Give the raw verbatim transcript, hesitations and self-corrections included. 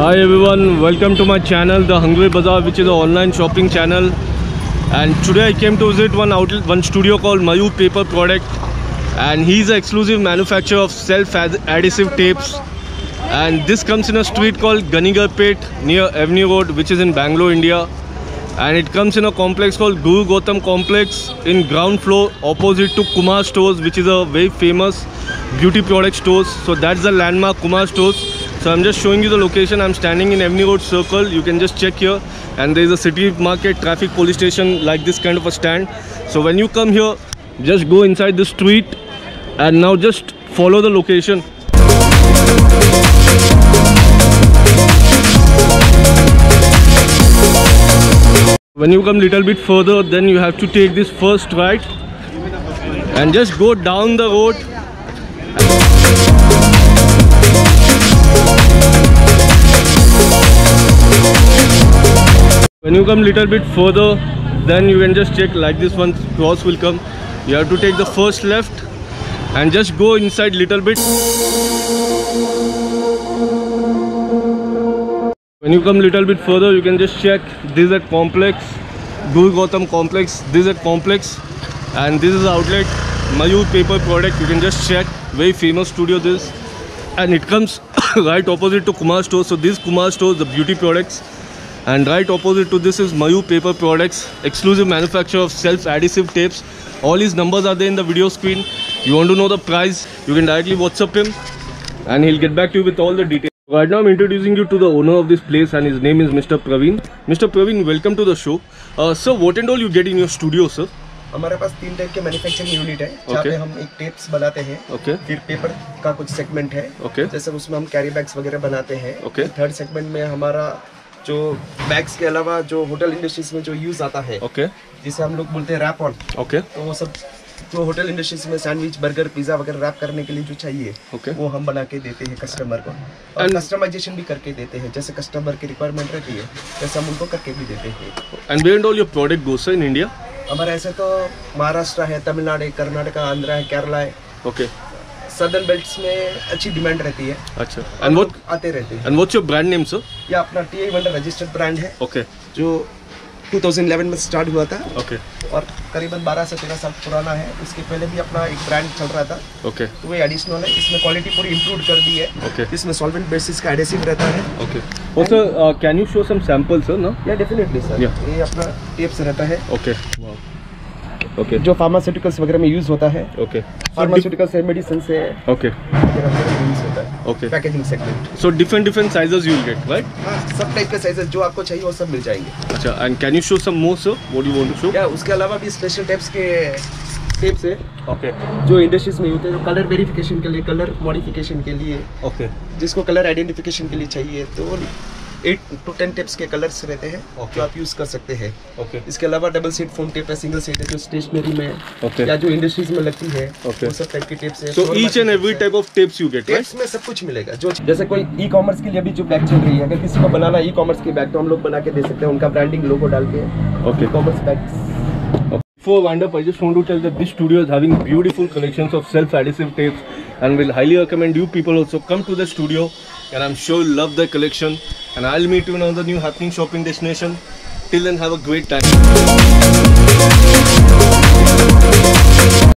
Hi everyone, welcome to my channel, The Hungry Bazaar, which is an online shopping channel. And today I came to visit one outlet, one studio called Mayur Paper Product, and he's an exclusive manufacturer of self-adhesive tapes. And this comes in a street called Ganigarpet near Avenue Road, which is in Bangalore, India. And it comes in a complex called Guru Gautam Complex in ground floor opposite to Kumar Stores, which is a very famous beauty product stores. So that's the landmark Kumar Stores. So I'm just showing you the location. I'm standing in Avenue Road Circle. You can just check here. And there is a city market, traffic police station, like this kind of a stand. So when you come here, just go inside the street and now just follow the location. When you come little bit further, then you have to take this first right and just go down the road. When you come little bit further, then you can just check like this one cross will come. You have to take the first left and just go inside little bit. When you come little bit further, you can just check this at complex, Guru Gautam Complex, this at complex, and this is the outlet Mayur Paper Product. You can just check, very famous studio this, and it comes right opposite to Kumar Stores. So this Kumar Stores, the beauty products, and right opposite to this is Mayur Paper Products, exclusive manufacturer of self-adhesive tapes. All his numbers are there in the video screen. You want to know the price, you can directly WhatsApp him and he'll get back to you with all the details. Right now I'm introducing you to the owner of this place, and his name is Mister Praveen. Mister Praveen, welcome to the show. Uh, sir, what and all you get in your studio, sir? हमारे पास तीन type के manufacturing unit है, जहाँ पे हम एक tapes बनाते हैं, okay. फिर पेपर का कुछ सेगमेंट है, okay. जैसे उसमें हम कैरी बैग्स वगैरह बनाते हैं, okay. थर्ड सेगमेंट में हमारा जो बैग्स के अलावा जो होटल इंडस्ट्रीज में जो यूज आता है, okay. जिसे हम लोग बोलते हैं रैप ऑन, okay. तो वो सब जो होटल इंडस्ट्रीज में सैंडविच, बर्गर, पिज्जा वगैरह रैप करने के लिए जो चाहिए, okay. वो हम बना के देते हैं कस्टमर को, और कस्टमाइजेशन भी करके देते हैं, जैसे कस्टमर की रिक्वायरमेंट रहती है वैसे हम उनको करके भी देते हैं. And where and all your product goes in India? हमारा ऐसे तो महाराष्ट्र है, तमिलनाडु है, कर्नाटका, आंध्रा है, केरला है, ओके. सदर्न बेल्ट्स में अच्छी डिमांड रहती है. अच्छा. एंड व्हाट आते रहते हैं. And what's your brand name sir? ये अपना T I wonder registered brand है, ओके, जो दो हज़ार ग्यारह में स्टार्ट हुआ था, ओके, और करीबन बारह से तेरह साल पुराना है. उसके पहले भी अपना एक ब्रांड चल रहा था, ओके, तो वो एडिशनल है. इसमें क्वालिटी पूरी इंप्रूव कर दी है, ओके. इसमें सॉल्वेंट बेसिस का एडेसिव रहता है, ओके. और sir can you show some sample sir? No, yeah definitely sir. ये अपना टेप्स रहता है, ओके, वाओ, ओके, जो फार्मास्यूटिकल्स वगैरह में यूज होता है, ओके. फार्मास्यूटिकल्स है, मेडिसिन से, ओके, यूज होता है, okay. Packaging segment. So different different sizes you will get, right? हां, सब टाइप के साइजेस जो आपको चाहिए वो सब मिल जाएंगे. अच्छा. And can you show some more sir? What you want to show? या उसके अलावा भी स्पेशल टाइप्स के टेप्स है, ओके, जो इंडस्ट्रीज में होते हैं, जो कलर वेरिफिकेशन के लिए, कलर मॉडिफिकेशन के लिए, ओके, जिसको कलर आइडेंटिफिकेशन के लिए चाहिए, तो एट टू टेन टेप्स के कलर्स रहते हैं, okay. जो आप यूज कर सकते हैं, okay. इसके अलावा डबल सीट फोम टेप है, सिंगल सीट है, जो स्टेशनरी में, okay. या जो इंडस्ट्रीज में लगती है, okay. वो सब टाइप की टेप्स है. So each and every type of tapes you get, tapes में सब कुछ मिलेगा. जो जैसे कोई ई कॉमर्स के लिए भी जो बैग चल रही है, अगर किसी को बनाना ई कॉमर्स की बैग, तो हम लोग बना के दे सकते हैं, उनका ब्रांडिंग लोगो डाल के, okay, commerce bags. Before I wind up, I just want to tell that this studio is having beautiful collections of self-adhesive tapes, and will highly recommend you people also come to the studio, and I'm sure you'll love the collection. And I'll meet you in another new happening shopping destination. Till then, have a great time.